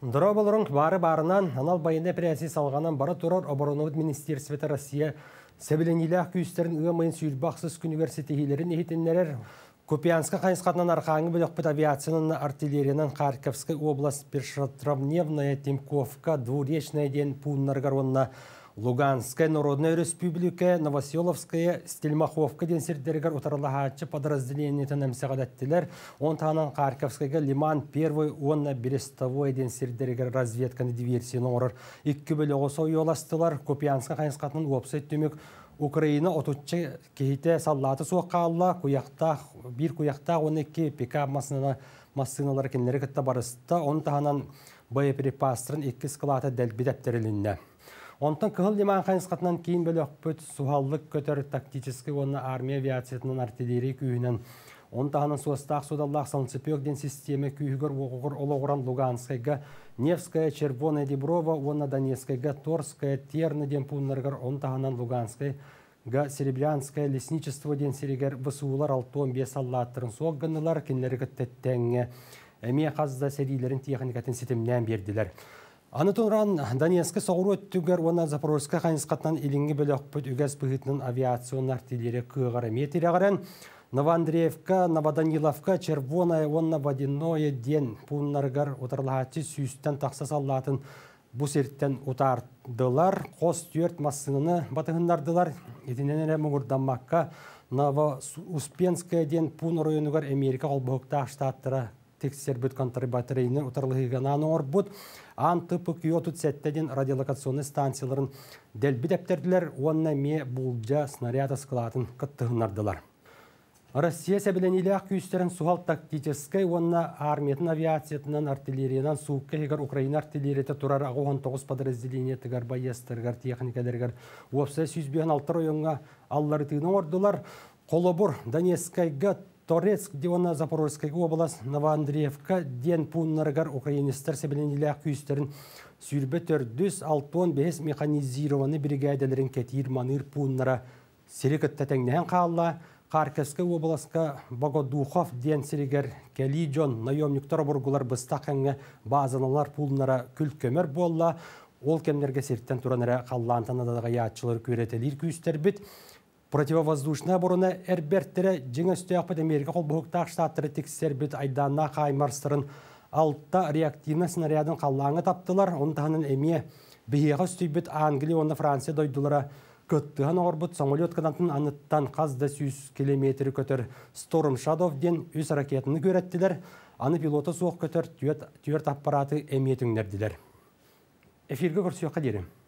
Дроболорун бары-барынан анал байында пресси салғанан бара турар оборонуд Министерстветі Россия сәбіленилях күйістерін ұйамайын сүйілбақсыз университетилерін ехетінлерер Купянска қайынсқатынан арқаңы бөліқпіт авиацияның артиллериянан Харьковская область Першотравневная Тимковка двуречная ден пуннаргар онна Луганская Народная Республика, Новоселовская, Стельмаховка денсердергер утарлахачы подразделение тәнәмсәғадаттилер. Он тағынан Харьковская Лиман первый, онна Берестовой денсердергер разведканы диверсияны орыр. Иккі бөлі оғысы ойоластылар. Купянска қайынсқатының уапсайт төмек Украина отуччы кейте саллаты суаққалла, бір куяқта 12 пикап массыналар кенлері кітті барысты. Он тағынан боеприпастырын 2 скалаты дәлбедәптерілінді. Онтан кығыл лиман қайынсқатынан кейін бөлі өкпөт суғаллық көтір тактический онна армия авиациятынан артиллерия күйінен. Онтағынан суастақ судаллақ салынцепек ден системе күйігір оғығыр олығыран Луганскайға, Невская, Червоная, Деброва, онна Донецкайға, Торская, Терна ден пуннарғыр, онтағынан Луганскайға, Серебрянская, Лесничество ден серегер бұсуылар 6-15 саллаттырын соғғынылар кенлері күттеттәңе. Әме қазда серилерін техникатын сетімнен берділер. Анытонран Донецкий соғыру өттігер, оны Запорожская қайынсқатынан илінгі бөлі өкпөт үгәз бұғытының авиацион артиллерия күйіғары метеріғарен. Новоандреевка, Новоданиловка, Червоная, онна Водяное ден пуннарғар отырлағатшы сүйістен тақса саллатын бұс ерттен ұтардылар. Қос түйерт массыныны батығындардылар. Етіненері мұғырданмаққа Новоуспенская ден пун районығар Америка қолбұғықта штаттыра тексербіт контрабатырейні ұтарлығығынан орбұд. Антыпы күйотут сәттеден радиолокационный станцияларын дәлбі дәптерділер, онна ме бұлжа снаряд асқылатын қыттығынардылар. Россия сәбіленелі-ақ күйістерін суғал тактическай, онна армиятын авиациятынан артиллериянан суыққа егер Украина артиллерияты тұрар 19 подразделение тігар байестергар техникалергар уапсай 106 районға аллары тығының ордылар. Қолобыр Донецкайға Торецк, Диона Запорожская область, Новоандреевка, ден пуннаргар украинистер сәбіленелі-ақ күйістерін сүйірбе 465 механизированы бригадаларын кетир маныр пуннара серекетті тәңнен қалла. Харьковская областка Богодухов ден серегер Келиджон наемниктар бұрғылар бұстақаңы базаналар пулнара күл көмір болла. Ол кемнерге серттен тұраныры қаллантанадығы ятчылар көретелер күйістер біт. Противовоздушная оборона әрберттері жеңі үстіяқпыд Америка қолбұғықтақ штаттыры тексер біт айданна қаймарстырын 6 реактивна снарядын қаллаңы таптылар. Онтағының әме бейеға үстей біт Англия, онда Франция дойдылары көттіған орбыт самолет қанатын аныттан қазда 100 километрі көтір Storm Shadow ден өз ракетіні көреттілер. Аны пилоты соқ көтір түйет аппараты әметіңдерділер. Эфирге көрсеуққа дерім.